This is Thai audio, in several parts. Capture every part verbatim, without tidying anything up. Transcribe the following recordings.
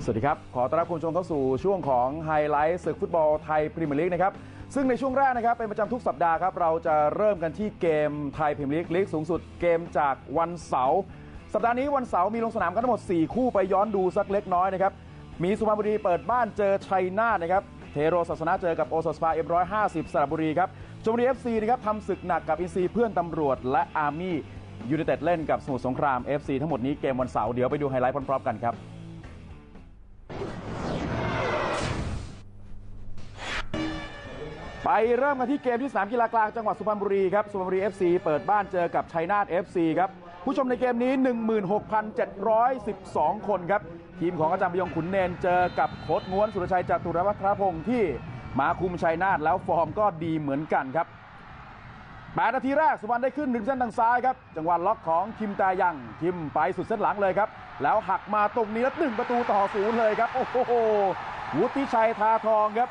สวัสดีครับขอต้อนรับคุณผู้ชมเข้าสู่ช่วงของไฮไลท์ศึกฟุตบอลไทยพรีเมียร์ลีกนะครับซึ่งในช่วงแรกนะครับเป็นประจำทุกสัปดาห์ครับเราจะเริ่มกันที่เกมไทยพรีเมียร์ลีกลีกสูงสุดเกมจากวันเสาร์สัปดาห์นี้วันเสาร์มีลงสนามกันทั้งหมดสี่คู่ไปย้อนดูสักเล็กน้อยนะครับมีสุพรรณบุรีเปิดบ้านเจอชัยนาทนะครับเทโรศาสนาเจอกับโอสถสภา เอ็ม หนึ่งร้อยห้าสิบ สระบุรีครับชลบุรี เอฟ ซี นะครับทำศึกหนักกับอินซีเพื่อนตำรวจและอาร์มี่ยูไนเต็ดเล่นกับสมุทรสงคราม เอฟ ซี ทั้งหมดนี้เกมวันเสาร์เดี๋ยวไปดูไฮไลท์พร้อมๆกันครับไปเริ่มกันที่เกมที่สนามกีฬากลางจังหวัดสุพรรณบุรีครับสุพรรณบุรี เอฟ ซี เปิดบ้านเจอกับชัยนาท เอฟ ซี ครับผู้ชมในเกมนี้ หนึ่งหมื่นหกพันเจ็ดร้อยสิบสอง คนครับทีมของอาจารย์พยงขุนเนนเจอกับโค้ชง้วนสุรชัยจตุรวัฒนพงศ์ที่มาคุมชัยนาทแล้วฟอร์มก็ดีเหมือนกันครับแปดนาทีแรกสุพรรณได้ขึ้นหนึ่งเส้นทางซ้ายครับจังหวะล็อกของคิมตายังคิมไปสุดเส้นหลังเลยครับแล้วหักมาตรงนี้แล้วหนึ่งประตูต่อศูนย์เลยครับโอ้โหวุฒิชัยทาทองครับ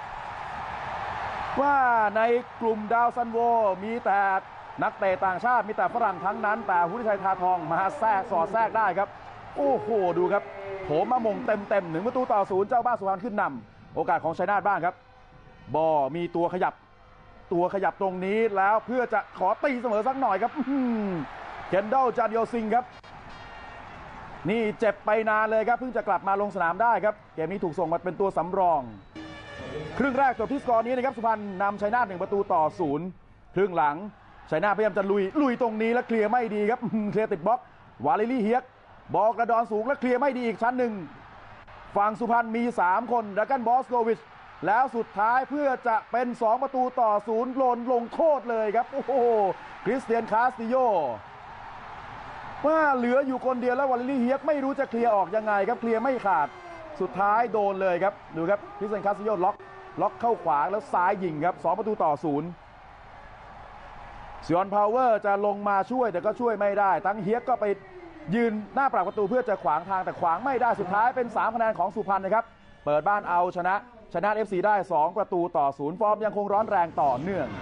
ว่าในกลุ่มดาวซันโวมีแต่นักเตะต่างชาติมีแต่ฝรั่งทั้งนั้นแต่วุฒิชัยทาทองมาแทรกสอดแทรกได้ครับโอ้โหดูครับโถมมามงเต็มเต็มหนึ่งประตูต่อศูนย์เจ้าบ้านสุพรรณขึ้นนำโอกาสของชัยนาทบ้างครับบอมีตัวขยับตัวขยับตรงนี้แล้วเพื่อจะขอตีเสมอสักหน่อยครับเคนดอลจานโยซิงครับนี่เจ็บไปนานเลยครับเพิ่งจะกลับมาลงสนามได้ครับเกมนี้ถูกส่งมาเป็นตัวสำรองครึ่งแรกจบที่สกอร์นี้นะครับสุพรรณนำชัยนาทหนึ่งประตูต่อศูนย์ครึ่งหลังชัยนาทพยายามจะลุยลุยตรงนี้แล้วเคลียร์ไม่ดีครับเคลียร์ติดบล็อกวาเลรี่เฮียกบอลกระดอนสูงแล้วเคลียร์ไม่ดีอีกชั้นหนึ่งฝั่งสุพรรณมีสามคนดรากันบอสโกวิชแล้วสุดท้ายเพื่อจะเป็นสองประตูต่อศูนย์โดนลงโทษเลยครับโอ้โหคริสเตียนคาสติโยว่าเหลืออยู่คนเดียวแล้ววาเลรี่เฮียกไม่รู้จะเคลียร์ออกยังไงครับเคลียร์ไม่ขาดสุดท้ายโดนเลยครับดูครับคริสเตียนคาสติโยล็อกล็อกเข้าขวาแล้วซ้ายยิงครับสองประตูต่อศูนย์ซิออนพาวเวอร์จะลงมาช่วยแต่ก็ช่วยไม่ได้ทั้งเฮียกก็ไปยืนหน้าปากประตูเพื่อจะขวางทางแต่ขวางไม่ได้สุดท้ายเป็นสามคะแนนของสุพรรณนะครับเปิดบ้านเอาชนะชนะ เอฟ ซี ได้สองประตูต่อศูนย์ฟอร์มยังคงร้อนแรงต่อเนื่อง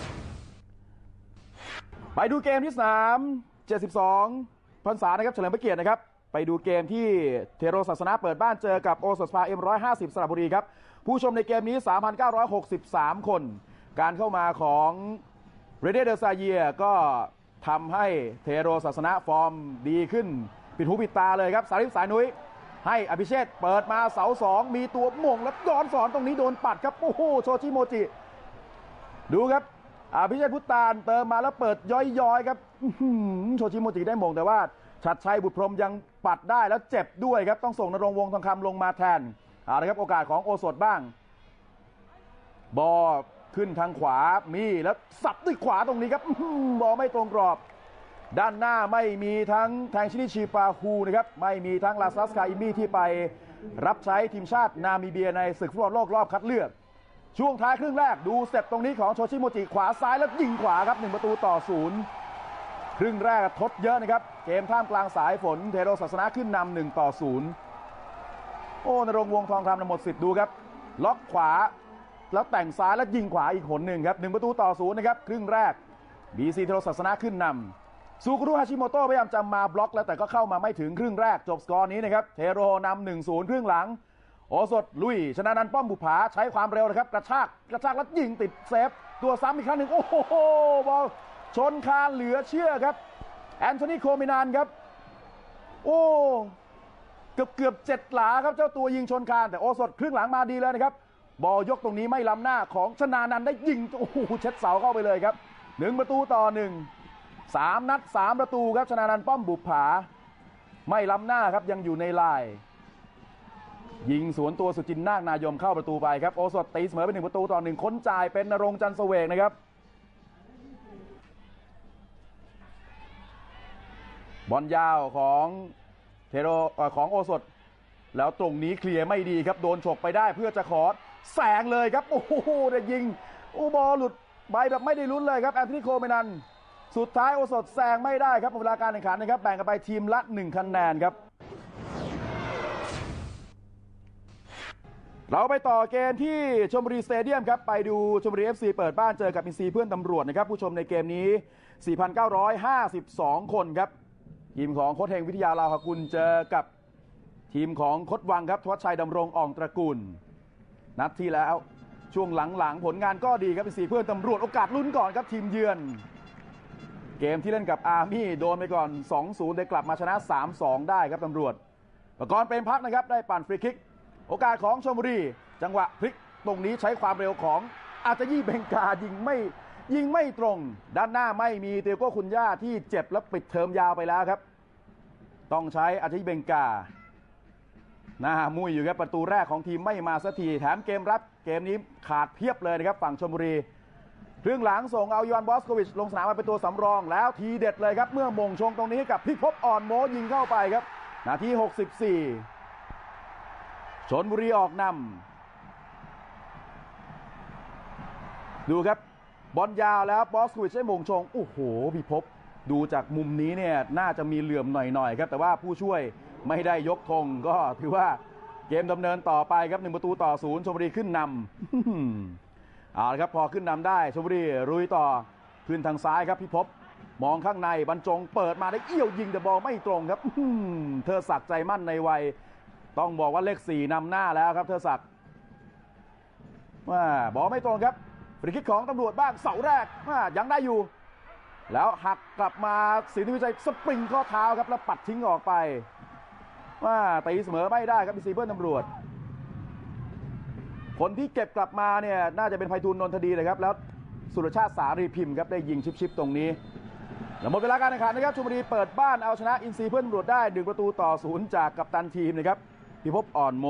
ไปดูเกมที่สามเจ็ดสิบสองพรรษานะครับเฉลิมพระเกียรตินะครับไปดูเกมที่เทโรศาสนาเปิดบ้านเจอกับโอสถสภา เอ็ม หนึ่งร้อยห้าสิบ สระบุรีครับผู้ชมในเกมนี้ สามพันเก้าร้อยหกสิบสาม คนการเข้ามาของเรเดเดอร์ซาเยียก็ทำให้เทโรศาสนาฟอร์มดีขึ้นปิดหูปิดตาเลยครับสาริฟสายนุ้ยให้อภิเชษเปิดมาเสาสองมีตัวม่งแล้วย้อนสอนตรงนี้โดนปัดครับโอ้โหโชชิโมจิดูครับอภิเชษพุตานเติมมาแล้วเปิดย้อยๆครับโชชิโมจิได้มงแต่ว่าชัดชัยบุตรพรหมยังปัดได้แล้วเจ็บด้วยครับต้องส่งนรงค์วงศ์ทองคำลงมาแทนเอาละครับโอกาสของโอสถบ้างบอลขึ้นทางขวามีแล้วสับด้วยขวาตรงนี้ครับบอลไม่ตรงกรอบด้านหน้าไม่มีทั้งแทงชินิชิปาฮูนะครับไม่มีทั้งลาซัสคาอิมี่ที่ไปรับใช้ทีมชาตินามิเบียในศึกฟุตบอลโลกรอบคัดเลือกช่วงท้ายครึ่งแรกดูสเต็ปตรงนี้ของโชชิโมจิขวาซ้ายแล้วยิงขวาครับหนึ่งประตูต่อศูนย์ครึ่งแรกทดเยอะนะครับเกมท่ามกลางสายฝนเทโรศาสนาขึ้นนำหนึ่งต่อศูนย์โอ้นรงค์วงศ์ทองคำหมดสิทธิ์ดูครับล็อกขวาแล้วแต่งซ้ายแล้วยิงขวาอีกหนหนึ่งครับหนึ่งประตูต่อศูนย์นะครับครึ่งแรกบีซีเทโรศาสนาขึ้นนำซูกุรุฮาชิโมโตะพยายามจะมาบล็อกแล้วแต่ก็เข้ามาไม่ถึงครึ่งแรกจบสกอร์นี้นะครับเทโรนำ หนึ่งศูนย์ ครึ่งหลังโอสถลุยชนะนันท์ป้อมบุภาใช้ความเร็วนะครับกระชากกระชากแล้วยิงติดเซฟตัวซ้ำอีกครั้งหนึ่งโอ้โหบอลชนคานเหลือเชื่อครับแอนโทนีโคมินานครับโอ้เกือบเกือบเจ็ดหลาครับเจ้าตัวยิงชนคานแต่โอสถครึ่งหลังมาดีเลยนะครับบอลยกตรงนี้ไม่ล้ำหน้าของชนานันท์ได้ยิงโอ้โหเช็ดเสาเข้าไปเลยครับหนึ่งประตูต่อหนึ่งสามนัดสามประตูครับชนานันท์ป้อมบุภาไม่ล้ำหน้าครับยังอยู่ในลายยิงสวนตัวสุจินนาคนายมเข้าประตูไปครับโอสถตีเสมอเป็นหนึ่งประตูต่อหนึ่งค้นจ่ายเป็นณรงค์จันทร์เสวกนะครับบอลยาวของเทโรของโอสถแล้วตรงนี้เคลียร์ไม่ดีครับโดนฉกไปได้เพื่อจะขอแสงเลยครับโอ้โหได้ยิงอูบอลหลุดใบแบบไม่ได้ลุ้นเลยครับแอนโทนีโคเมนันสุดท้ายโอสถแซงไม่ได้ครับเวลาการแข่งขันนะครับแบ่งกันไปทีมละหนึ่งคะแนนครับเราไปต่อเกมที่ชลบุรีสเตเดียมครับไปดูชลบุรี เอฟ ซี เปิดบ้านเจอกับอินซีเพื่อนตำรวจนะครับผู้ชมในเกมนี้ สี่พันเก้าร้อยห้าสิบสอง คนครับทีมของโค้ชเฮงวิทยาลาภกุลเจอกับทีมของคดวังครับทวัชชัยดำรงอ่องตระกูลนัดที่แล้วช่วงหลังๆผลงานก็ดีครับเป็นสีเพื่อนตำรวจโอกาสลุ้นก่อนครับทีมเยือนเกมที่เล่นกับอาร์มี่โดนไปก่อน สองศูนย์ ได้กลับมาชนะ สามสอง ได้ครับตำรวจประกรณ์เป็นพักนะครับได้ปั่นฟรีคิกโอกาสของชลบุรีจังหวะพลิกตรงนี้ใช้ความเร็วของอาจจะยี่เบงกายิงไม่ยิงไม่ตรงด้านหน้าไม่มีเตียโก้คุณย่าที่เจ็บและปิดเทอมยาวไปแล้วครับต้องใช้อาจจะยี่เบงกาหน้ามุ้ยอยู่ครับประตูแรกของทีมไม่มาสักทีแถมเกมรับเกมนี้ขาดเพียบเลยนะครับฝั่งชลบุรีครึ่งหลังส่งเอายอนบอสโควิชลงสนามมาเป็นตัวสำรองแล้วทีเด็ดเลยครับเมื่อมงชงตรงนี้กับพิภพอ่อนโมยิงเข้าไปครับนาทีหกสิบสี่ชลบุรีออกนำดูครับบอลยาวแล้วบอสโควิชได้มงชงโอ้โหพิภพดูจากมุมนี้เนี่ยน่าจะมีเหลื่อมหน่อยๆครับแต่ว่าผู้ช่วยไม่ได้ยกธงก็ถือว่าเกมดำเนินต่อไปครับหนึ่งประตูต่อศูนย์ชลบุรีขึ้นนำเอาละครับพอขึ้นนำได้ชลบุรีลุยต่อขึ้นทางซ้ายครับพิภพมองข้างในบรรจงเปิดมาได้เอี้ยวยิงแต่บอลไม่ตรงครับเธอศักดิ์ใจมั่นในวัยต้องบอกว่าเลขสี่นำหน้าแล้วครับเธอศักดิ์ว่าบอลไม่ตรงครับฟรีคิกของตำรวจบ้างเสาแรกยังได้อยู่แล้วหักกลับมาศรีนิวิจัยสปริงข้อเท้าครับแล้วปัดทิ้งออกไปว่าตีเสมอไม่ได้ครับมีซีเบิลตำรวจคนที่เก็บกลับมาเนี่ยน่าจะเป็นไพฑูรย์นนทดีเลยครับแล้วสุรชาติสารีพิมพ์ครับได้ยิงชิปๆตรงนี้แล้วหมดเวลาการแข่งขันนะครับชลบุรีเปิดบ้านเอาชนะอินซีเพื่อนตำรวจได้หนึ่งประตูต่อศูนย์จากกัปตันทีมนะครับพิภพอ่อนโม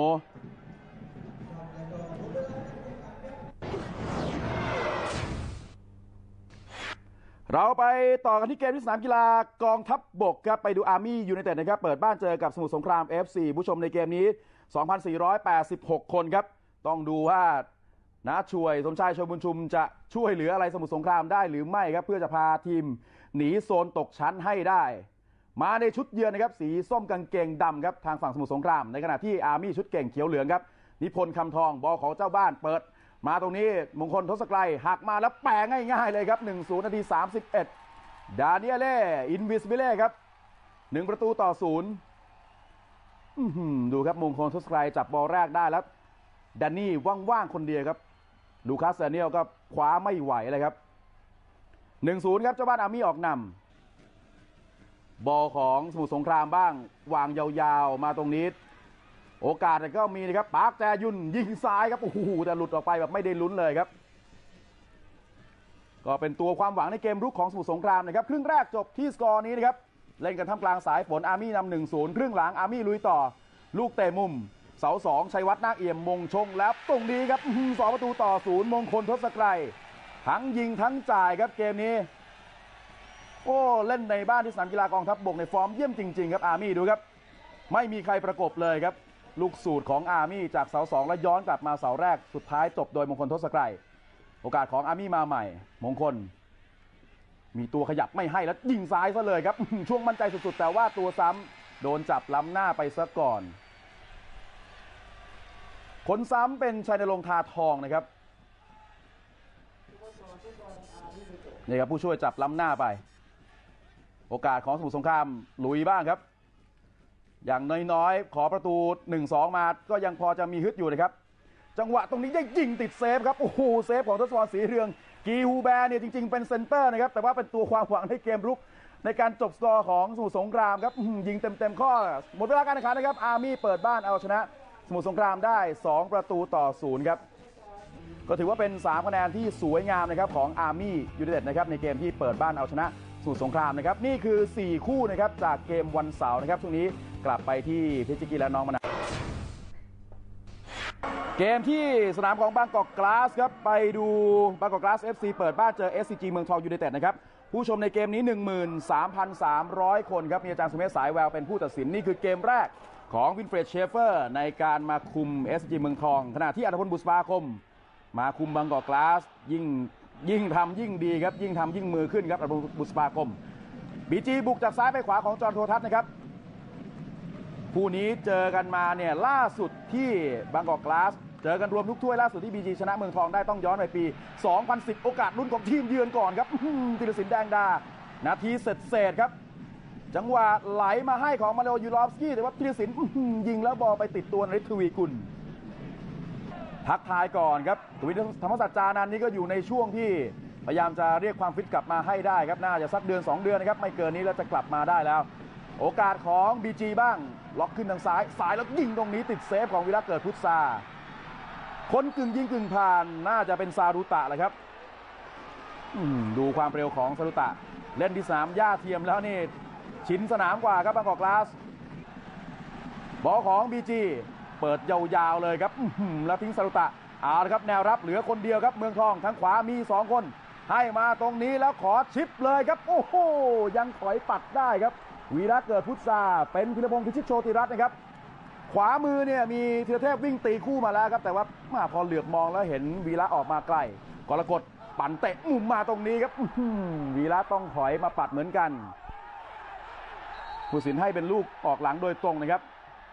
เราไปต่อกันที่เกมที่สนามกีฬากองทัพบกครับไปดูอาร์มี่ยูไนเต็ดนะครับเปิดบ้านเจอกับสมุทรสงคราม เอฟ ซี ผู้ชมในเกมนี้ สองพันสี่ร้อยแปดสิบหก คนครับต้องดูว่าน้าช่วยสมชายชลบุญชุมจะช่วยเหลืออะไรสมุทรสงครามได้หรือไม่ครับเพื่อจะพาทีมหนีโซนตกชั้นให้ได้มาในชุดเยือนนะครับสีส้มกางเกงดำครับทางฝั่งสมุทรสงครามในขณะที่อาร์มี่ชุดเก่งเขียวเหลืองครับนิพนธ์คำทองบอลของเจ้าบ้านเปิดมาตรงนี้มงคลทศไกรหักมาแล้วแปะง่ายๆเลยครับ หนึ่งศูนย์ นาทีสามสิบเอ็ดดาเนียเล่อินวิสบิเล่ครับหนึ่งประตูต่อศูนย์ดูครับมงคลทศไกรจับบอลแรกได้แล้วแดนนี่ว่างๆคนเดียวครับลูคัสเซเนียลก็คว้าไม่ไหวเลยครับ หนึ่งศูนย์ ครับเจ้าบ้านอาร์มี่ออกนำบอลของสมุทรสงครามบ้างวางยาวๆมาตรงนี้โอกาสก็มีนะครับปาร์คแจยุนยิงซ้ายครับโอ้โหแต่หลุดออกไปแบบไม่ได้ลุ้นเลยครับก็เป็นตัวความหวังในเกมรุกของสมุทรสงครามนะครับครึ่งแรกจบที่สกอร์นี้นะครับเล่นกันท่ามกลางสายฝนอาร์มี่นำ หนึ่งศูนย์ ครึ่งหลังอาร์มี่ลุยต่อลูกเตะมุมเสาสองชัยวัฒน์นาคเอี่ยมมงชงแล้วตรงนี้ครับสองประตูต่อศูนย์มงคลทศไกรทั้งยิงทั้งจ่ายครับเกมนี้โอ้เล่นในบ้านที่สนามกีฬากองทัพบกในฟอร์มเยี่ยมจริงๆครับอาร์มี่ดูครับไม่มีใครประกบเลยครับลูกสูตรของอาร์มี่จากเสาสองแล้วย้อนกลับมาเสาแรกสุดท้ายจบโดยมงคลทศไกรโอกาสของอาร์มี่มาใหม่มงคลมีตัวขยับไม่ให้แล้วยิงซ้ายซะเลยครับช่วงมั่นใจสุดๆแต่ว่าตัวซ้ำโดนจับล้ำหน้าไปซะก่อนคนซ้ำเป็นชัยนรงค์ทาทองนะครับนี่ครับผู้ช่วยจับล้ำหน้าไปโอกาสของสมุทรสงครามลุยบ้างครับอย่างน้อยๆขอประตู หนึ่งสอง มาก็ยังพอจะมีฮึดอยู่นะครับจังหวะตรงนี้ได้ยิงติดเซฟครับโอ้โหเซฟของทศวรรณศรีเรืองกีฮูแบร์เนี่ยจริงๆเป็นเซนเตอร์นะครับแต่ว่าเป็นตัวความหวังในเกมรุกในการจบสกอร์ของสมุทรสงครามครับยิงเต็มๆข้อหมดเวลาการแข่งขันนะครับอาร์มี่เปิดบ้านเอาชนะสมุทรสงครามได้สองประตูต่อศูนย์ครับก็ถือว่าเป็นสามคะแนนที่สวยงามนะครับของอาร์มี่ยูไนเต็ดนะครับในเกมที่เปิดบ้านเอาชนะสมุทรสงครามนะครับนี่คือสี่คู่นะครับจากเกมวันเสาร์นะครับช่วงนี้กลับไปที่พิจิตรและน้องมะนาวเกมที่สนามของบางกอกกลาสครับไปดูบางกอกกลาส เอฟ ซี เปิดบ้านเจอ เอส ซี จี เมืองทองยูไนเต็ดนะครับผู้ชมในเกมนี้ หนึ่งหมื่นสามพันสามร้อย คนครับมีอาจารย์สุเมธสายแววเป็นผู้ตัดสินนี่คือเกมแรกของวินเฟรดเชฟเฟอร์ในการมาคุม เอส ซี จี เมืองทองขณะที่อัธพลบุษบาคมมาคุมบางกอกกลาสยิ่งยิ่งทำยิ่งดีครับยิ่งทำยิ่งมือขึ้นครับอัธพลบุษบาคมบีจีบุกจากซ้ายไปขวาของจอห์นโททัศน์นะครับคู่นี้เจอกันมาเนี่ยล่าสุดที่บางกอกกลาสเจอกันรวมทุกถ้วยล่าสุดที่บีจีชนะเมืองทองได้ต้องย้อนไปปีสองพันสิบโอกาสลุ้นของทีมเยือนก่อนครับธีรศิลป์แดงดานาทีเสร็จเสร็จครับจังหวะไหลมาให้ของมาเลโอยูรอฟสกี้แต่ว่าธีรศิลป์ยิงแล้วบอลไปติดตัวนฤทธิ์ทวีกุลทักทายก่อนครับทวีธรรมศาสตร์จานันนี่ก็อยู่ในช่วงที่พยายามจะเรียกความฟิตกลับมาให้ได้ครับน่าจะสักเดือนสองเดือนนะครับไม่เกินนี้แล้วจะกลับมาได้แล้วโอกาสของ บี จี บ้างล็อกขึ้นทางซ้ายสายแล้วยิงตรงนี้ติดเซฟของวิระเกิดพุทธาคนกึ่งยิงกึ่งผ่านน่าจะเป็นซารุตะเลยครับดูความเร็วของซารุตะเล่นที่สนามหญ้าเทียมแล้วนี่ชินสนามกว่าครับบางกอกกลาสบอลของ บี จี เปิดยาวๆเลยครับแล้วทิ้งซารุตะเอาละครับแนวรับเหลือคนเดียวครับเมืองทองทางขวามีสองคนให้มาตรงนี้แล้วขอชิปเลยครับโอ้โหยังถอยปัดได้ครับวีระเกิดพุทธาเป็นพิรพงศ์พิชิตโชติรัตน์นะครับขวามือเนี่ยมีธีรเทพวิ่งตีคู่มาแล้วครับแต่ว่าพอเหลือบมองแล้วเห็นวีระออกมาไกลกรกฎปั่นเตะมุมมาตรงนี้ครับวีระต้องถอยมาปัดเหมือนกันผู้สินให้เป็นลูกออกหลังโดยตรงนะครับ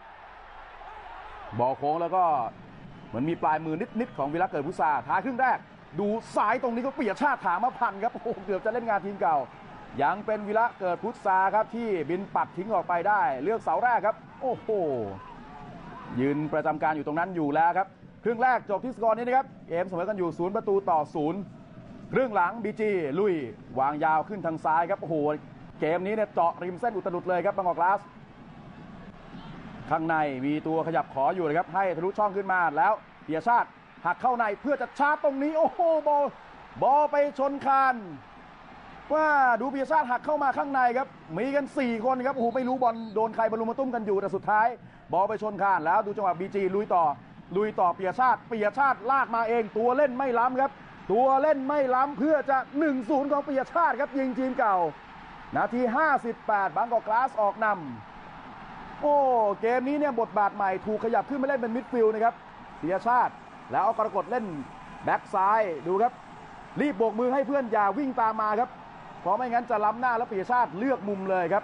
บอลโค้งแล้วก็เหมือนมีปลายมือนิดๆของวีระเกิดพุทธาท้ายครึ่งแรกดูซ้ายตรงนี้ก็เปียชาติถามาพันครับโอ้โหเกือบจะเล่นงานทีมเก่ายังเป็นวีระเกิดพุทธาครับที่บินปัดทิ้งออกไปได้เลือกเสาแรกครับโอ้โหยืนประจำการอยู่ตรงนั้นอยู่แล้วครับครึ่งแรกจบที่สกอร์นี้นะครับเกมเสมอกันอยู่ศูนย์ประตูต่อศูนย์ครึ่งหลัง บี จี ลุยวางยาวขึ้นทางซ้ายครับโอ้โหเกมนี้เนี่ยเจาะริมเส้นอุตลุดเลยครับบางกอกกลาสข้างในมีตัวขยับขออยู่นะครับให้ทะลุช่องขึ้นมาแล้วเปียชาติหักเข้าในเพื่อจะชาร์จตรงนี้โอ้โหบอลบอลไปชนคานว่าดูเปียชาติหักเข้ามาข้างในครับมีกันสี่คนครับโอ้โหไม่รู้บอลโดนใครบอลลุมมาตุ้มกันอยู่แต่สุดท้ายบอลไปชนคานแล้วดูจังหวะ บี จี ลุยต่อลุยต่อเปียชาติเปียชาติลากมาเองตัวเล่นไม่ล้ำครับตัวเล่นไม่ล้ำเพื่อจะ หนึ่งศูนย์ ของเปียชาติครับยิงทีมเก่านาทีห้าสิบแปดบางกอกกลาสออกนำโอ้เกมนี้เนี่ยบทบาทใหม่ถูกขยับขึ้นมาเล่นเป็นมิดฟิลด์นะครับเปียชาติแล้วเอากรกฎเล่นแบ็กซ้ายดูครับรีบโบกมือให้เพื่อนอย่าวิ่งตามมาครับเพราะไม่งั้นจะล้ำหน้าแล้วเปียชาติเลือกมุมเลยครับ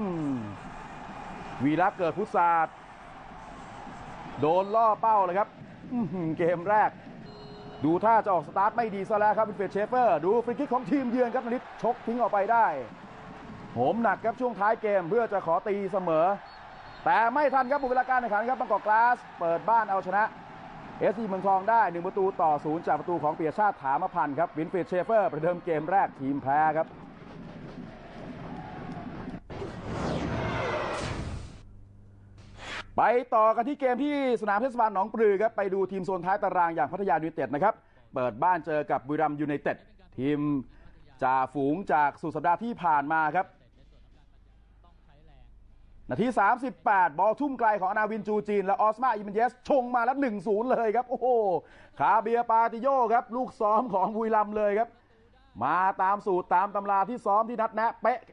วีระเกิดพุทธาโดนล่อเป้าเลยครับเกมแรกดูท่าจะออกสตาร์ทไม่ดีซะแล้วครับเป็นเฟรดเชฟเฟอร์ดูฟรีคิกของทีมเยือนครับนฤทธิ์ชกทิ้งออกไปได้โหมหนักครับช่วงท้ายเกมเพื่อจะขอตีเสมอแต่ไม่ทันครับหมดเวลาการแข่งขันครับบางกอกกลาสเปิดบ้านเอาชนะเอสซีเมืองทองได้หนึ่งประตูต่อศูนย์จากประตูของเปียชาติถามพันธ์ครับวินฟรีดเชฟเฟอร์ประเดิมเกมแรกทีมแพ้ครับไปต่อกันที่เกมที่สนามเทศบาลหนองปลือครับไปดูทีมโซนท้ายตารางอย่างพัทยายูไนเต็ดนะครับเปิดบ้านเจอกับบุรีรัมย์ยูไนเต็ดทีมจ่าฝูงจากสุดสัปดาห์ที่ผ่านมาครับนาทีสามสิบแปดบอลทุ่มไกลของอนาวินจูจีนและออสมาอิมเยสชงมาแล้ว หนึ่งศูนย์ เลยครับโอ้โหคาเบียปาติโยครับลูกซ้อมของบุรีรัมย์เลยครับมาตามสูตรตามตำราที่ซ้อมที่นัดแนะเป๊ะ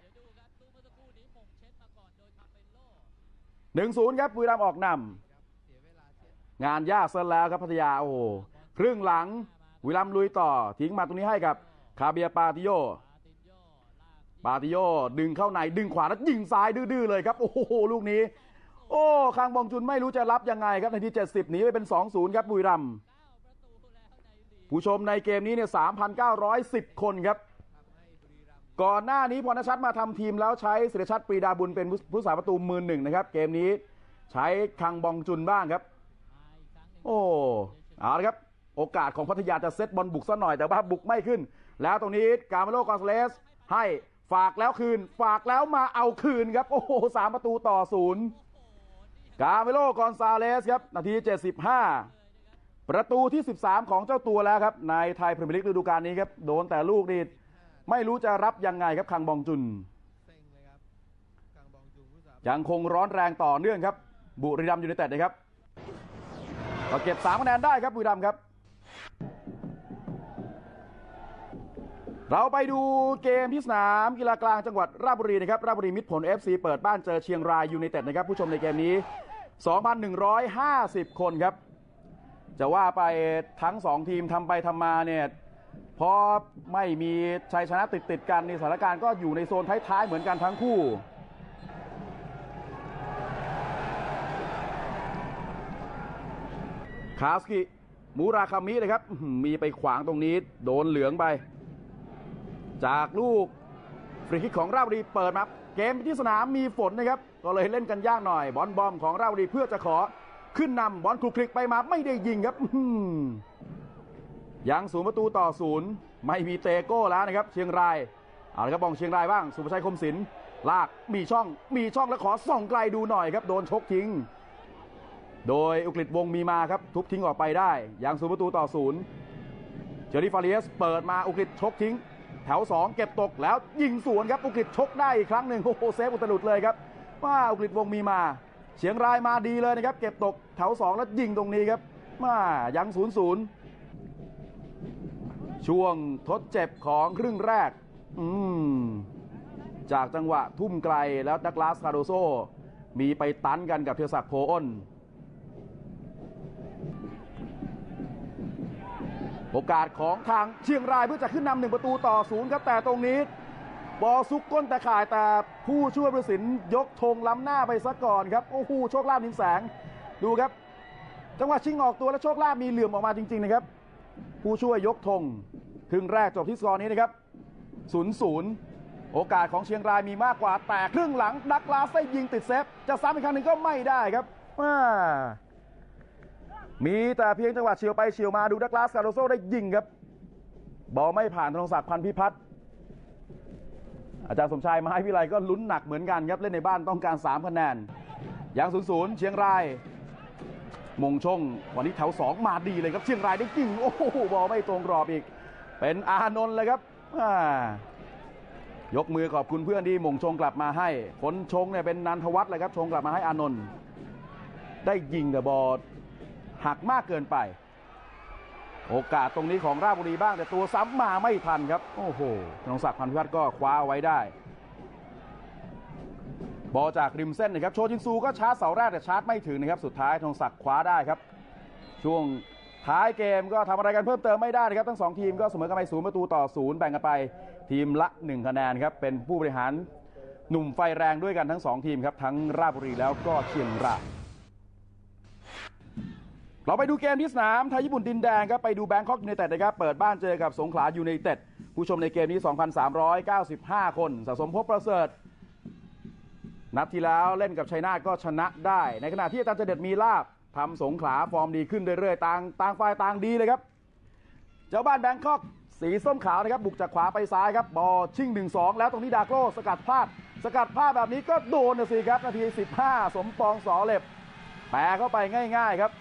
หนึ่งศูนย์ ครับบุรีรัมย์ออกนำงานยากซะแล้วครับพัทยาโอ้โหครึ่งหลังบุรีรัมย์ลุยต่อทิ้งมาตรงนี้ให้กับคาเบียปาติโยปาติโยดึงเข้าในดึงขวาแล้วยิงซ้ายดื้อๆเลยครับโอ้โหลูกนี้โอ้คางบองจุนไม่รู้จะรับยังไงครับนาทีเจ็ดสิบหนีไปเป็น สองศูนย์ ครับบุรีรัมย์ผู้ชมในเกมนี้เนี่ย สามพันเก้าร้อยสิบ คนครับก่อนหน้านี้พรณชัดมาทำทีมแล้วใช้ศิริชัดปรีดาบุญเป็นผู้สาประตูมือหนึ่งนะครับเกมนี้ใช้คังบองจุนบ้างครับโอ้เอาละครับโอกาสของพัทยาจะเซตบอลบุกซะหน่อยแต่ว่าบุกไม่ขึ้นแล้วตรงนี้กาเมโลกอนซาเลสให้ฝากแล้วคืนฝากแล้วมาเอาคืนครับโอ้โหสามประตูต่อศูนย์กาเมโลกอนซาเลสครับนาทีเจ็ดสิบห้าประตูที่สิบสามของเจ้าตัวแล้วครับในไทยพรีเมียร์ลีกฤดูกาลนี้ครับโดนแต่ลูกนี่ไม่รู้จะรับยังไงครับคังบองจุนยังคงร้อนแรงต่อเนื่องครับบุรีรัมย์ยูไนเต็ดนะครับก็เก็บสามคะแนนได้ครับบุรีรัมย์ครับเราไปดูเกมที่สนามกีฬากลางจังหวัดราชบุรีนะครับราชบุรีมิตรผล เอฟ ซี เปิดบ้านเจอเชียงรายยูไนเต็ดนะครับผู้ชมในเกมนี้ สองพันหนึ่งร้อยห้าสิบ คนครับจะว่าไปทั้งสองทีมทำไปทำมาเนี่ยพอไม่มีชัยชนะติดติดกันในสถานการณ์ก็อยู่ในโซนท้ายๆเหมือนกันทั้งคู่คาสกิมูราคามิเลยครับมีไปขวางตรงนี้โดนเหลืองไปจากลูกฟรีคิกของราชบุรีเปิดมาเกมที่สนามมีฝนนะครับก็เลยเล่นกันยากหน่อยบอลบอมของราชบุรีเพื่อจะขอขึ้นนำบอลคลุกคลิกไปมาไม่ได้ยิงครับยังศูนย์ประตูต่อศูนย์ไม่มีเตโก้แล้วนะครับเชียงรายเอาละครับบองเชียงรายบ้างสุภชัยคมศิลป์ลากมีช่องมีช่องแล้วขอส่องไกลดูหน่อยครับโดนชกทิ้งโดยอุกฤษวงมีมาครับทุบทิ้งออกไปได้ยังศูนย์ประตูต่อศูนย์เจอรี่ฟาเรียสเปิดมาอุกฤษชกทิ้งแถวสองเก็บตกแล้วยิงสวนครับอุกฤษชกได้อีกครั้งหนึ่งโอ้โหเซฟอุตลุดเลยครับว่าอุกฤษวงมีมาเชียงรายมาดีเลยนะครับเก็บตกแถวสองแล้วยิงตรงนี้ครับมายังศูนย์ศูนย์ช่วงทดเจ็บของครึ่งแรกอืมจากจังหวะทุ่มไกลแล้วดักลาสคาโดโซมีไปตันกันกับเทศักดิ์โพอ้นโอกาสของทางเชียงรายเพื่อจะขึ้นนำหนึ่งประตูต่อศูนย์ครับแต่ตรงนี้บอลซุกก้นแต่ข่ายแต่ผู้ช่วยผู้ตัดสินยกธงล้ำหน้าไปซะก่อนครับโอ้โหโชคลาภนินแสงดูครับจังหวะชิงออกตัวและโชคลาภมีเหลื่อมออกมาจริงๆนะครับผู้ช่วยยกธงครึ่งแรกจบที่สกอร์นี้นะครับศูนย์ศูนย์โอกาสของเชียงรายมีมากกว่าแต่ครึ่งหลังดักลาสได้ยิงติดเซฟจะซ้ำอีกครั้งหนึ่งก็ไม่ได้ครับมีแต่เพียงจังหวะเฉียวไปเฉียวมาดูดักลาสคาโดโซได้ยิงครับบอลไม่ผ่านธนงศักดิ์พันพิพัฒน์อาจารย์สมชายมหาวิทยาลัยก็ลุ้นหนักเหมือนกันครับเล่นในบ้านต้องการสามคะแนนอย่างศูนย์ศูนย์เชียงรายมงชงวันนี้แถวสองมาดีเลยครับเชียงรายได้ยิงโอ้โหบอลไม่ตรงกรอบอีกเป็นอานนท์เลยครับยกมือขอบคุณเพื่อนที่มงชงกลับมาให้คนชงเนี่ยเป็นนันทวัฒน์เลยครับชงกลับมาให้อานนท์ได้ยิงแต่บอลหักมากเกินไปโอกาสตรงนี้ของราชบุรีบ้างแต่ตัวซ้ำมาไม่ทันครับโอ้โหธนงศักดิ์พันพิพัฒน์ก็คว้าไว้ได้บอลจากริมเส้นนะครับโชจินซูก็ชาร์จเสาแรกแต่ชาร์จไม่ถึงนะครับสุดท้ายธนงศักดิ์คว้าได้ครับช่วงท้ายเกมก็ทำอะไรกันเพิ่มเติมไม่ได้นะครับทั้งสองทีมก็เสมอกันไปศูนย์ประตูต่อศูนย์แบ่งกันไปทีมละหนึ่งคะแนนครับเป็นผู้บริหารหนุ่มไฟแรงด้วยกันทั้งสองทีมครับทั้งราชบุรีแล้วก็เชียงรายเราไปดูเกมที่สนามไทยญี่ปุ่นดินแดงครับไปดูแบงคอกยูไนเต็ดนะครับเปิดบ้านเจอกับสงขลายูไนเต็ดผู้ชมในเกมนี้ สองพันสามร้อยเก้าสิบห้า คนสะสมพบประเสริฐนัดที่แล้วเล่นกับชัยนาทก็ชนะได้ในขณะที่อาจารย์เจเด็ดมีลาภทำสงขลาฟอร์มดีขึ้นเรื่อยๆต่างต่างฝ่ายต่างดีเลยครับเจ้าบ้านแบงคอกสีส้มขาวนะครับบุกจากขวาไปซ้ายครับบอลชิง หนึ่งสอง แล้วตรงนี้ดาโก้สกัดพลาดสกัดพลาดแบบนี้ก็โดนนะสิครับนาทีสิบห้าสมปองสอเหล็บแปะเข้าไปง่ายๆครับ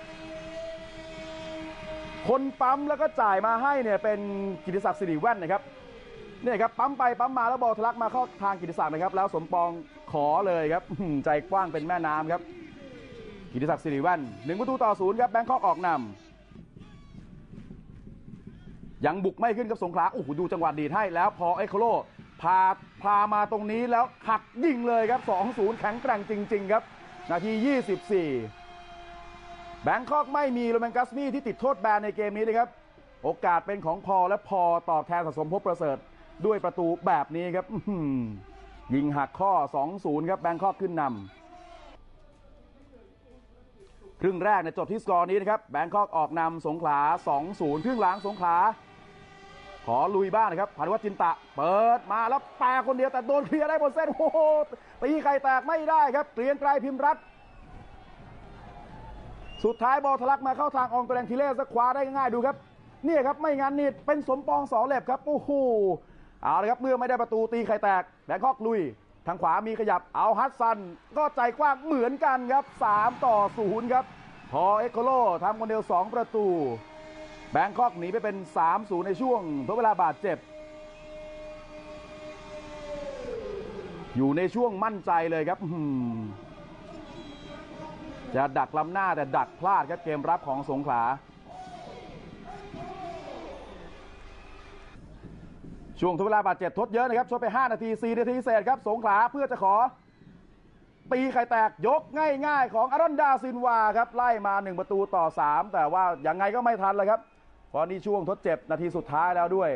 คนปั๊มแล้วก็จ่ายมาให้เนี่ยเป็นกิติศักดิ์สิริแว่นนะครับเนี่ยครับปั๊มไปปั๊มมาแล้วบอลทะลักมาเข้าทางกิติศักดิ์นะครับแล้วสมปองขอเลยครับใจกว้างเป็นแม่น้ำครับกิติศักดิ์สิริแว่นหนึ่งประตูต่อศูนย์ครับแบงคอกออกนำยังบุกไม่ขึ้นกับสงขลาโอ้โหดูจังหวะดีดให้แล้วพอเอ็กโคโลพาพามาตรงนี้แล้วหักยิงเลยครับ สองศูนย์ แข็งแกร่งจริงๆครับนาทียี่สิบสี่แบงคอกไม่มีโรแมนกัสมี่ที่ติดโทษแบนในเกมนี้นะครับโอกาสเป็นของพอและพอตอบแทนสะสมพบประเสริฐด้วยประตูแบบนี้ครับยิงหักข้อ สองศูนย์ ครับแบงคอกขึ้นนำครึ่งแรกในจบที่สกอร์นี้นะครับแบงคอกออกนำสงขลา สองศูนย์ ครึ่งหลังสงขลาขอลุยบ้างนะครับพานุวัฒน์จินตะเปิดมาแล้วแปรคนเดียวแต่โดนเคลียร์ได้บนเส้นโอ้โหตีไข่แตกไม่ได้ครับเกรียงไกรพิมพ์รัตน์สุดท้ายบอลทะลักมาเข้าทางองตัวแดงทีเล่สคว้าได้ง่ายดูครับนี่ครับไม่งั้นนี่เป็นสมปองสอเหล็บครับโอ้โหเอาเลยครับเมื่อไม่ได้ประตูตีไข่แตกแบงคอกลุยทางขวามีขยับเอาฮัตซันก็ใจกว้างเหมือนกันครับสามต่อศูนย์ครับพอเอ็กโคโลทำคนเดียวสองประตูแบงคอกหนีไปเป็น สามศูนย์ ในช่วงทดเวลาบาดเจ็บอยู่ในช่วงมั่นใจเลยครับจะดักล้ำหน้าแต่ดักพลาดครับเกมรับของสงขลาช่วงทดเวลาบาดเจ็บทดเยอะนะครับชดไปห้านาทีสี่นาทีเศษครับสงขลาเพื่อจะขอตีไข่แตกยกง่ายๆของอารอนดาซินวาครับไล่มาหนึ่งประตูต่อสามแต่ว่ายังไงก็ไม่ทันเลยครับเพราะนี่ช่วงทดเจ็บนาทีสุดท้ายแล้วด้วย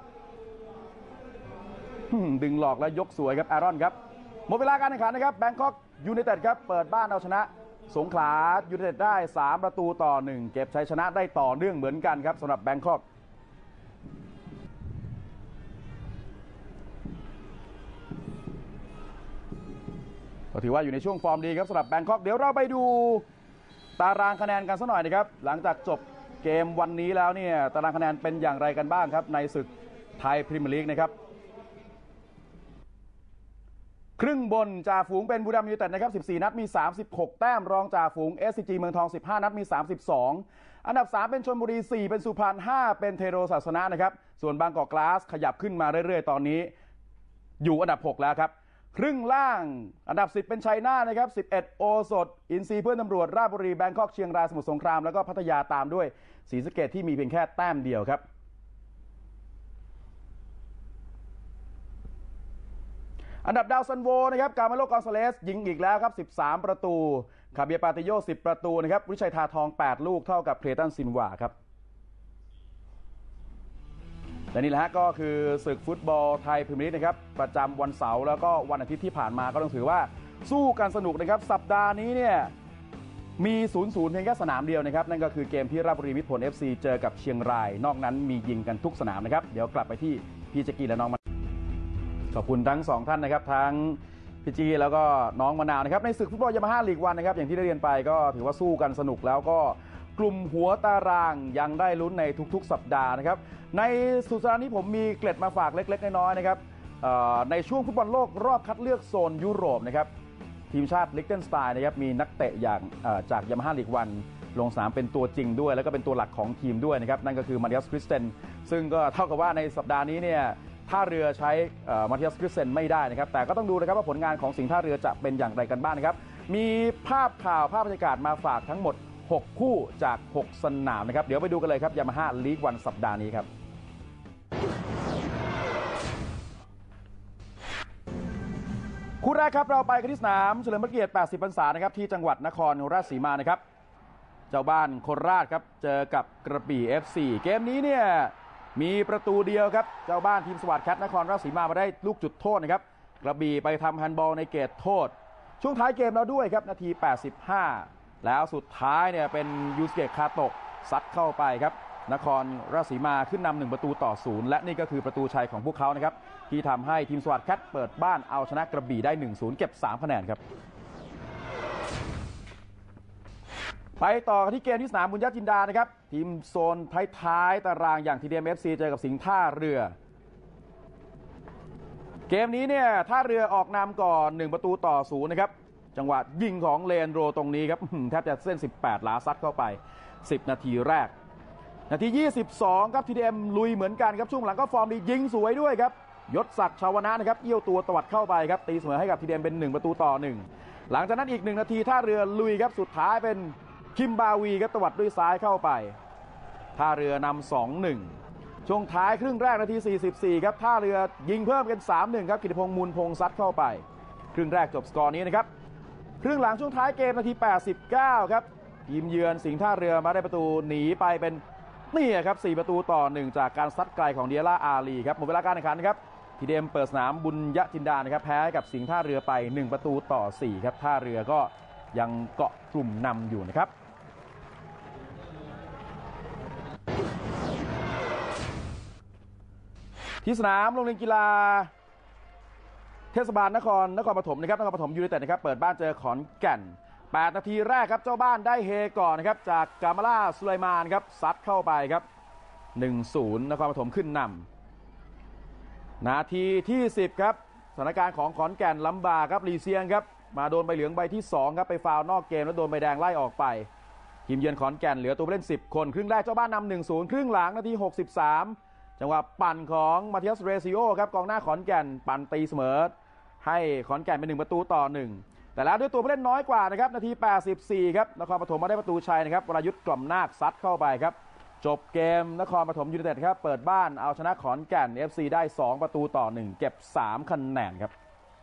ดึงหลอกแล้วยกสวยครับอารอนครับหมดเวลาการแข่งขันนะครับแบงคอกยูไนเต็ดครับเปิดบ้านเอาชนะสงขลายูไนเต็ดได้สามประตูต่อหนึ่งเก็บชัยชนะได้ต่อเนื่องเหมือนกันครับสำหรับแบงคอกถือว่าอยู่ในช่วงฟอร์มดีครับสำหรับแบงคอกเดี๋ยวเราไปดูตารางคะแนนกันสักหน่อยนะครับหลังจากจบเกมวันนี้แล้วเนี่ยตารางคะแนนเป็นอย่างไรกันบ้างครับในศึกไทยพรีเมียร์ลีกนะครับครึ่งบนจ่าฝูงเป็นบุรีรัมย์ยูไนเต็ดนะครับสิบสี่นัดมีสามสิบหกแต้มรองจ่าฝูง เอส ซี จี เมืองทองสิบห้านัดมีสามสิบสองอันดับสามเป็นชลบุรีสี่เป็นสุพรรณห้าเป็นเทโรศาสนะนะครับส่วนบางกอกกลาสขยับขึ้นมาเรื่อยๆตอนนี้อยู่อันดับหกแล้วครับครึ่งล่างอันดับสิบเป็นชัยนาทนะครับสิบเอ็ดโอสถอินซีเพื่อนตำรวจราชบุรีแบงคอกเชียงรายสมุทรสงครามแล้วก็พัทยาตามด้วยศรีสะเกษที่มีเพียงแค่แต้มเดียวครับอันดับดาวซันโวนะครับกาเมโลกอนซาเลสยิงอีกแล้วครับสิบสามประตูคาเบียปาติโยสิบประตูนะครับวิชัยทาทองแปดลูกเท่ากับเคลตันซินวาครับและนี่แหละฮะก็คือศึกฟุตบอลไทยพรีเมียร์ลีกนะครับประจำวันเสาร์แล้วก็วันอาทิตย์ที่ผ่านมาก็ต้องถือว่าสู้กันสนุกนะครับสัปดาห์นี้เนี่ยมี ศูนย์ศูนย์ เพียงแค่สนามเดียวนะครับนั่นก็คือเกมที่ราชบุรีมิตรผล เอฟ ซี เจอกับเชียงรายนอกนั้นมียิงกันทุกสนามนะครับเดี๋ยวกลับไปที่พี่แจ็กกี้และน้องขอบคุณทั้งสองท่านนะครับทั้งพี่จีแล้วก็น้องมะนาวนะครับในศึกฟุตบอลยามาฮ่าลีกวันนะครับอย่างที่ได้เรียนไปก็ถือว่าสู้กันสนุกแล้วก็กลุ่มหัวตารางยังได้ลุ้นในทุกๆสัปดาห์นะครับในสุดสัปดาห์นี้ผมมีเกร็ดมาฝากเล็กๆน้อยๆนะครับในช่วงฟุตบอลโลกรอบคัดเลือกโซนยุโรปนะครับทีมชาติลิกเทนสไตน์นะครับมีนักเตะอย่างจากยามาฮ่าลีกวันลงสนามเป็นตัวจริงด้วยแล้วก็เป็นตัวหลักของทีมด้วยนะครับนั่นก็คือมาติอัสคริสเตนซึ่งก็เท่ากับว่าในสัปดาห์นี้เนี่ยท่าเรือใช้มาติอัสคริสเตนไม่ได้นะครับแต่ก็ต้องดูนะครับว่าผลงานของสิงห์ท่าเรือจะเป็นอย่างไรกันบ้างนะครับมีภาพข่าวภาพบรรยากาศมาฝากทั้งหมดหกคู่จากหกสนามนะครับเดี๋ยวไปดูกันเลยครับยามาฮ่าลีกวันสัปดาห์นี้ครับคู่แรกครับเราไปกันที่สนามเฉลิมพระเกียรติแปดสิบพรรษานะครับที่จังหวัดนครราชสีมานะครับเจ้าบ้านโคราชครับเจอกับกระบี่ เอฟ ซี เกมนี้เนี่ยมีประตูเดียวครับเจ้าบ้านทีมสวัสดิ์แคทนครราชสีมามาได้ลูกจุดโทษนะครับกระบี่ไปทำแฮนด์บอลในเขตโทษช่วงท้ายเกมแล้วด้วยครับนาทีแปดสิบห้าแล้วสุดท้ายเนี่ยเป็นยูสเกะคาโตะซัดเข้าไปครับนครราชสีมาขึ้นนำหนึ่งประตูต่อศูนย์และนี่ก็คือประตูชัยของพวกเขานะครับที่ทำให้ทีมสวัสดิ์แคทเปิดบ้านเอาชนะกระบี่ได้ หนึ่งศูนย์ เก็บสามคะแนนครับไปต่อที่เกมที่สนามบุญญจินดานะครับทีมโซนท้ายๆตารางอย่าง ที ดี เอ็ม เอฟ ซี เจอกับสิงห์ท่าเรือเกมนี้เนี่ยท่าเรือออกนำก่อนหนึ่งประตูต่อศูนย์นะครับจังหวะยิงของเลนโรตรงนี้ครับแทบจะเส้นสิบแปดหลาซัดเข้าไปสิบนาทีแรกนาทียี่สิบสองครับ ที ดี เอ็ม ลุยเหมือนกันครับช่วงหลังก็ฟอร์มดียิงสวยด้วยครับยศศักดิ์ชาวนะนะครับเอี้ยวตัวตวัดเข้าไปครับตีเสมอให้กับ ที ดี เอ็ม เป็นหนึ่งประตูต่อหนึ่งหลังจากนั้นอีกหนึ่งนาทีท่าเรือลุยครับสุดท้ายเป็นคิมบาวีครับตวัดด้วยซ้ายเข้าไปท่าเรือนำ สองหนึ่ง ช่วงท้ายครึ่งแรกนาทีสี่สิบสี่ครับท่าเรือยิงเพิ่มเป็น สามหนึ่ง ครับกิติพงษ์มูลพงษ์ซัดเข้าไปครึ่งแรกจบสกอร์นี้นะครับครึ่งหลังช่วงท้ายเกมนาทีแปดสิบเก้าครับทีมเยือนสิงห์ท่าเรือมาได้ประตูหนีไปเป็นนี่ครับสี่ประตูต่อหนึ่งจากการซัดไกลของเดียร่าอาลีครับหมดเวลาการแข่งขันนะครับทีเดมเปิดสนามบุญยจินดานะครับแพ้กับสิงห์ท่าเรือไปหนึ่งประตูต่อสี่ครับท่าเรือก็ยังเกาะกลุ่มนำอยู่นะครับที่สนามโรงเรียนกีฬาเทศบาลนครนครปฐมนะครับนครปฐมยูไนเต็ดนะครับเปิดบ้านเจอขอนแก่นแปดนาทีแรกครับเจ้าบ้านได้เฮก่อนนะครับจากกามาล่าสุไลมานครับซัดเข้าไปครับ หนึ่งศูนย์ นครปฐมขึ้นนำนาทีที่สิบครับสถานการณ์ของขอนแก่นลำบากครับลีเซียงครับมาโดนใบเหลืองใบที่สองครับไปฟาวนอกเกมแล้วโดนใบแดงไล่ออกไปทีมเยือนขอนแก่นเหลือตัวผู้เล่นสิบคนครึ่งแรกเจ้าบ้านนำ หนึ่งศูนย์ ครึ่งหลังนาทีหกสิบสามจังหวะปั่นของมาเทียสเรซิโอครับกองหน้าขอนแก่นปั่นตีเสมอให้ขอนแก่นเป็นหนึ่งประตูต่อหนึ่งแต่แล้วด้วยตัวผู้เล่นน้อยกว่านะครับนาทีแปดสิบสี่ครับนครปฐมมาได้ประตูชัยนะครับวรายุทธ์กล่อมนาคซัดเข้าไปครับจบเกมนครปฐมยูไนเต็ดครับเปิดบ้านเอาชนะขอนแก่น เอฟ ซี ได้สองประตูต่อหนึ่งเก็บสามคะแนนครับ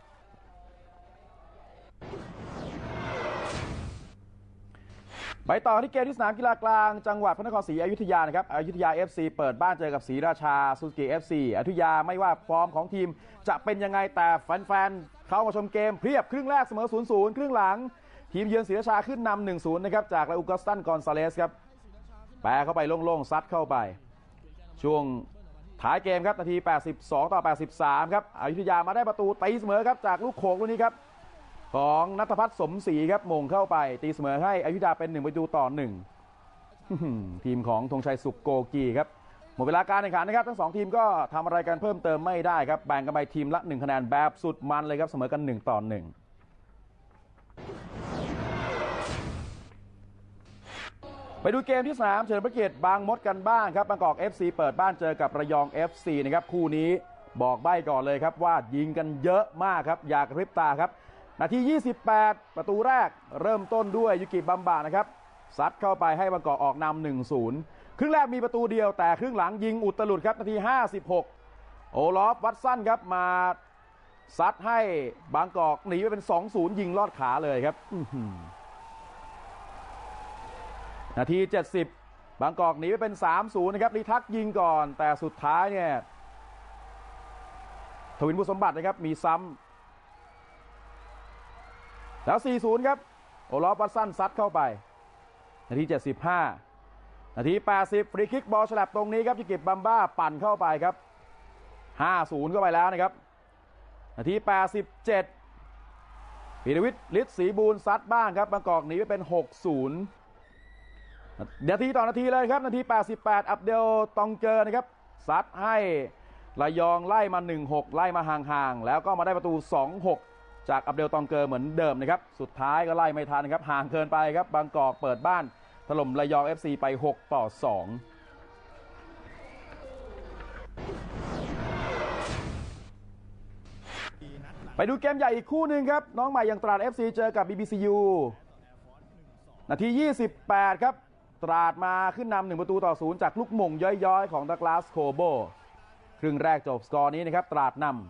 ไปต่อที่เกมที่สนามกีฬากลางจังหวัดพระนครศรีอยุธยานะครับอยุธยา เอฟ ซี เปิดบ้านเจอกับศรีราชาซูซูกิ เอฟ ซี อยุธยาไม่ว่าฟอร์มของทีมจะเป็นยังไงแต่แฟนๆเข้ามาชมเกมเพียบครึ่งแรกเสมอ ศูนย์ศูนย์ ครึ่งหลังทีมเยือนศรีราชาขึ้นนำ หนึ่งศูนย์ นะครับจากลาอูกัสตันกอนซาเลสครับแปะเข้าไปโล่งๆซัดเข้าไปช่วงท้ายเกมครับนาทีแปดสิบสองต่อแปดสิบสามครับอยุธยามาได้ประตูตีเสมอครับจากลูกโขกลูกนี้ครับของณัฐพัฒน์สมศรีครับมงเข้าไปตีเสมอให้อยุธยาเป็นหนึ่งประตูต่อหนึ่งทีมของธงชัยสุขโกกีครับหมดเวลาการแข่งขันนะครับทั้งสองทีมก็ทำอะไรกันเพิ่มเติมไม่ได้ครับแบ่งกันไปทีมละหนึ่งคะแนนแบบสุดมันเลยครับเสมอกันหนึ่งต่อหนึ่งไปดูเกมที่สามเฉลิมพระเกียรติบางมดกันบ้างครับบางกอก เอฟ ซี เปิดบ้านเจอกับระยอง เอฟ ซี นะครับคู่นี้บอกใบ้ก่อนเลยครับว่ายิงกันเยอะมากครับอยากริบตาครับนาทียี่สิบแปดประตูแรกเริ่มต้นด้วยยุกิบัมบะนะครับซัดเข้าไปให้บางกอกออกนำ หนึ่งศูนย์ ครึ่งแรกมีประตูเดียวแต่ครึ่งหลังยิงอุตลุดครับนาทีห้าสิบหกโอลอฟวัตสันครับมาซัดให้บางกอกหนีไปเป็น สองศูนย์ ยิงลอดขาเลยครับนาทีเจ็ดสิบบางกอกหนีไปเป็น สามศูนย์ นะครับลีทักยิงก่อนแต่สุดท้ายเนี่ยทวินบุญสมบัตินะครับมีซ้ำแล้ว สี่ศูนย์ ครับโอลอฟวัตสันซัดเข้าไปนาทีเจ็ดสิบห้านาทีแปดสิบฟรีคิกบอลฉลับตรงนี้ครับยิกิบบัมบ้าปั่นเข้าไปครับ ห้าศูนย์ เข้าไปแล้วนะครับนาทีแปดสิบเจ็ดพีรวิทย์ฤทธิ์ศรีบูรณ์ซัดบ้างครับบางกอกหนีไปเป็น หกศูนย์ นาทีต่อนาทีเลยครับนาทีแปดสิบแปดอับเดลตองเจอนะครับซัดให้ระยองไล่มา หนึ่งหก ไล่มาห่างๆแล้วก็มาได้ประตู สองหก จากอับเดลตองเกอร์เหมือนเดิมนะครับสุดท้ายก็ไล่ไม่ทันครับห่างเกินไปครับบางกอกเปิดบ้านถล่มระยอง เอฟ ซี ไปหกต่อสองไปดูเกมใหญ่อีกคู่หนึ่งครับน้องใหม่อย่างตราด เอฟ ซี เจอกับ บี บี ซี ยู นาทียี่สิบแปดครับตราดมาขึ้นนำหนึ่งประตูต่อศูนย์จากลูกหม่งย้อยๆของดักลาสโคโบครึ่งแรกจบสกอร์นี้นะครับตราดนำ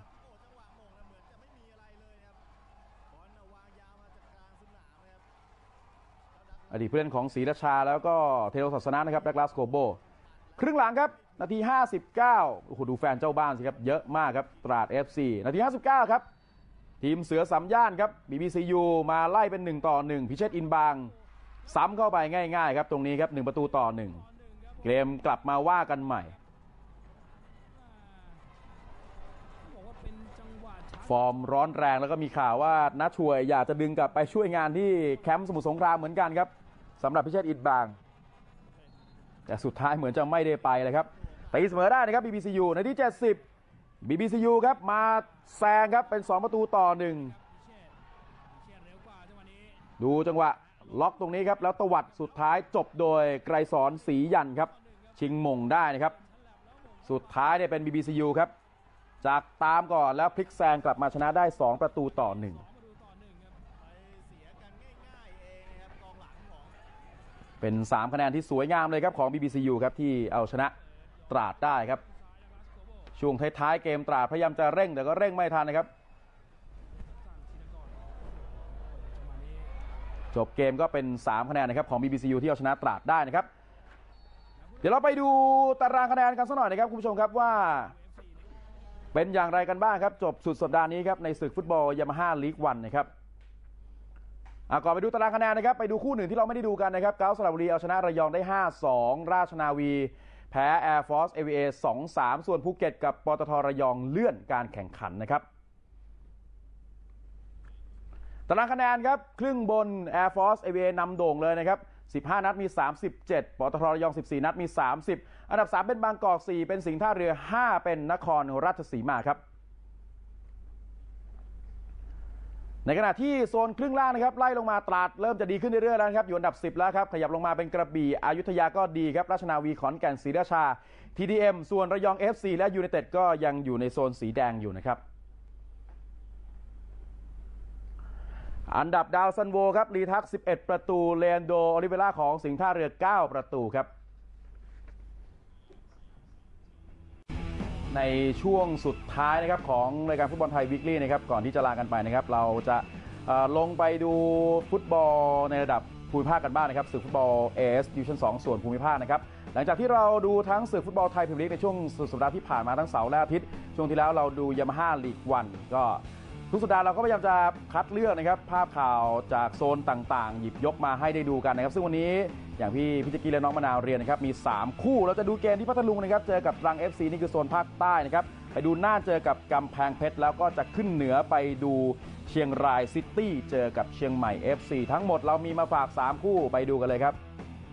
อดีตผู้เล่นของศรีราชาแล้วก็เทโรศาสนานะครับดักลาสโคโบครึ่งหลังครับนาทีห้าสิบเก้าโอ้โหดูแฟนเจ้าบ้านสิครับเยอะมากครับตราด เอฟ ซี นาทีห้าสิบเก้าครับทีมเสือสามย่านครับ บี บี ซี ยู มาไล่เป็นหนึ่งต่อหนึ่งพิเชษฐ์อินบางซ้ำเข้าไปง่ายๆครับตรงนี้ครับหนึ่งประตูต่อหนึ่งเกมกลับมาว่ากันใหม่ฟอร์มร้อนแรงแล้วก็มีข่าวว่าน้าช่วยอยากจะดึงกลับไปช่วยงานที่แคมป์สมุทรสงครามเหมือนกันครับสำหรับพิเชษฐ์อินบางแต่สุดท้ายเหมือนจะไม่ได้ไปเลยครับตีเสมอได้นะครับ บี บี ซี ยู ในที่เจ็ดสิบ บี บี ซี ยู ครับมาแซงครับเป็นสองประตูต่อหนึ่งดูจังหวะล็อกตรงนี้ครับแล้วตวัดสุดท้ายจบโดยไกรสอนศรียันครับชิงมงได้นะครับสุดท้ายเนี่ยเป็น บี บี ซี ยู ครับจากตามก่อนแล้วพลิกแซงกลับมาชนะได้สองประตูต่อหนึ่งเป็นสามคะแนนที่สวยงามเลยครับของ บี บี ซี ยู ครับที่เอาชนะตราดได้ครับช่วงท้ายๆเกมตราดพยายามจะเร่งแต่ก็เร่งไม่ทันนะครับจบเกมก็เป็นสามคะแนนนะครับของ บี บี ซี ยู ที่เอาชนะตราดได้นะครับเดี๋ยวเราไปดูตารางคะแนนกันสักหน่อยนะครับคุณผู้ชมครับว่าเป็นอย่างไรกันบ้างครับจบสุดสัปดาห์นี้ครับในศึกฟุตบอลยามาฮ่าลีกวันนะครับก่อนไปดูตารางคะแนนนะครับไปดูคู่หนึ่งที่เราไม่ได้ดูกันนะครับเก้าสระบุรีเอาชนะระยองได้ ห้าสอง ราชนาวีแพ้ Air Force เอ วี เอ สองสาม ส่วนภูเก็ตกับปตทระยองเลื่อนการแข่งขันนะครับตารางคะแนนครับครึ่งบน Air Force เอ วี เอ นำโด่งเลยนะครับสิบห้านัดมีสามสิบเจ็ดปตทระยองสิบสี่นัดมีสามสิบอันดับสามเป็นบางกอกสี่เป็นสิงห์ท่าเรือห้าเป็นนครราชสีมาครับในขณะที่โซนครึ่งล่างนะครับไล่ลงมาตราดเริ่มจะดีขึ้นเรื่อยๆแล้วครับอยู่อันดับสิบแล้วครับขยับลงมาเป็นกระบี่อยุธยาก็ดีครับราชนาวีขอนแก่นศรีราชา ที ดี เอ็ม ส่วนระยอง เอฟ ซี และยูไนเต็ดก็ยังอยู่ในโซนสีแดงอยู่นะครับอันดับดาวซันโวครับรีทักสิบเอ็ดประตูเลนโดโอลิเวล่าของสิงห์ท่าเรือเก้าประตูครับในช่วงสุดท้ายนะครับของรายการฟุตบอลไทยวีคลี่นะครับก่อนที่จะลากันไปนะครับเราจะลงไปดูฟุตบอลในระดับภูมิภาคกันบ้างนะครับศึกฟุตบอล เอ เอส Division สองส่วนภูมิภาคนะครับหลังจากที่เราดูทั้งศึกฟุตบอลไทยพรีเมียร์ลีกในช่วงสุดสัปดาห์ที่ผ่านมาทั้งเสาร์และอาทิตย์ช่วงที่แล้วเราดูยามาฮ่าลีกวันก็ทุกสัปดาห์เราก็พยายามจะคัดเลือกนะครับภาพข่าวจากโซนต่างๆหยิบยกมาให้ได้ดูกันนะครับซึ่งวันนี้อย่างพี่พิจิกีและน้องมะนาวเรียนนะครับมีสามคู่เราจะดูเกมที่พัทลุงนะครับเจอกับตรัง เอฟ ซี นี่คือโซนภาคใต้นะครับไปดูน่านเจอกับกำแพงเพชรแล้วก็จะขึ้นเหนือไปดูเชียงรายซิตี้เจอกับเชียงใหม่ เอฟ ซี ทั้งหมดเรามีมาฝากสามคู่ไปดูกันเลยครับ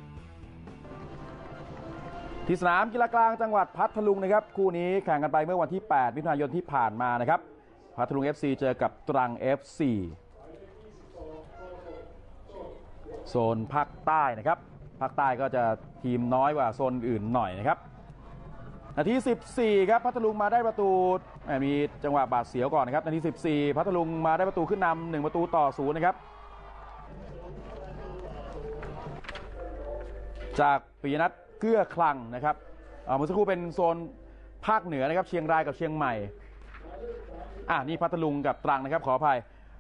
ที่สนามกีฬากลางจังหวัดพัทลุงนะครับคู่นี้แข่งกันไปเมื่อวันที่แปดมิถุนายนที่ผ่านมานะครับพัทลุง เอฟ ซี เจอกับตรัง เอฟ ซี โซนภาคใต้นะครับภาคใต้ก็จะทีมน้อยกว่าโซนอื่นหน่อยนะครับนาทีสิบสี่ครับพัทลุงมาได้ประตูมีจังหวะบาดเสียวก่อนนะครับนาทีสิบสี่พัทลุงมาได้ประตูขึ้นนำหนึ่งประตูต่อศูนย์นะครับจากปิยนัทเกื้อคลังนะครับเมื่อสักครู่เป็นโซนภาคเหนือนะครับเชียงรายกับเชียงใหม่อ่านี่พัทลุงกับตรังนะครับขออภัย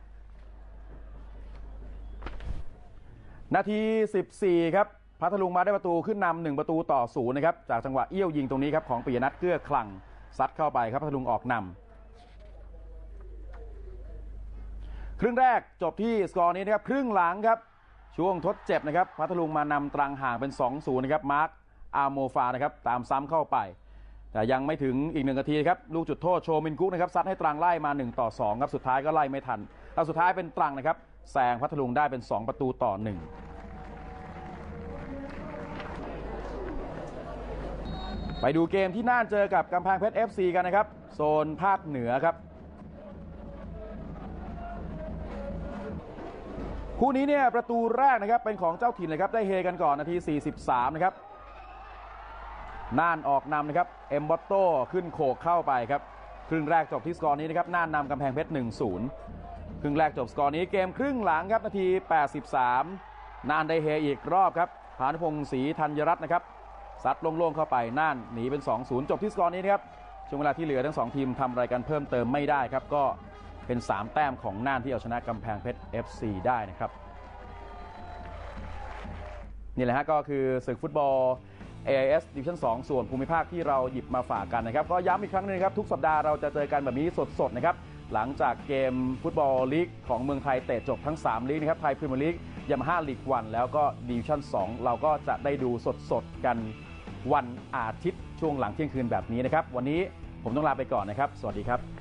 นาทีสิบสี่ครับพัทลุงมาได้ประตูขึ้นนำหนึ่งประตูต่อศูนย์นะครับจากจังหวะเอี้ยวยิงตรงนี้ครับของปิยนัทเกื้อคลังซัดเข้าไปครับพัทลุงออกนำครึ่งแรกจบที่สกอร์นี้นะครับครึ่งหลังครับช่วงทดเจ็บนะครับพัทลุงมานำตรังห่างเป็น สองศูนย์ นะครับมาร์คอาโมฟานะครับตามซ้ำเข้าไปแต่ยังไม่ถึงอีกหนึ่งนาทีครับลูกจุดโทษโชมินกุ๊กนะครับซัดให้ตรังไล่มาหนึ่งต่อสองครับสุดท้ายก็ไล่ไม่ทันแต่สุดท้ายเป็นตรังนะครับแซงพัทลุงได้เป็นสองประตูต่อหนึ่งไปดูเกมที่น่านเจอกับกำแพงเพชร เอฟ ซี กันนะครับโซนภาคเหนือครับคู่นี้เนี่ยประตูแรกนะครับเป็นของเจ้าถิ่นเลยครับได้เฮกันก่อนนาทีสี่สิบสามนะครับน่านออกนำนะครับเอ็มบอตโต้ขึ้นโขกเข้าไปครับครึ่งแรกจบที่สกอร์นี้นะครับน่านนำกำแพงเพชร หนึ่งศูนย์ ครึ่งแรกจบสกอร์นี้เกมครึ่งหลังครับนาทีแปดสิบสามน่านได้เฮอีกรอบครับพานุพงศ์ศรีธัญรัตน์นะครับซัดโล่งๆเข้าไปน่านหนีเป็น สองศูนย์ จบที่สกอร์นี้นะครับช่วงเวลาที่เหลือทั้งสองทีมทำอะไรกันเพิ่มเติมไม่ได้ครับก็เป็นสามแต้มของน่านที่เอาชนะกำแพงเพชร เอฟ ซี ได้นะครับนี่แหละฮะก็คือศึกฟุตบอล เอ ไอ เอส Division สองส่วนภูมิภาคที่เราหยิบมาฝากกันนะครับก็ย้ำอีกครั้งนึงครับทุกสัปดาห์เราจะเจอกันแบบนี้สดๆนะครับหลังจากเกมฟุตบอลลีกของเมืองไทยเตะจบทั้งสามลีกนะครับไทยพรีเมียร์ลีกยามาฮ่าลีกวันแล้วก็ดิวิชั่นสองเราก็จะได้ดูสดๆกันวันอาทิตย์ช่วงหลังเที่ยงคืนแบบนี้นะครับวันนี้ผมต้องลาไปก่อนนะครับสวัสดีครับ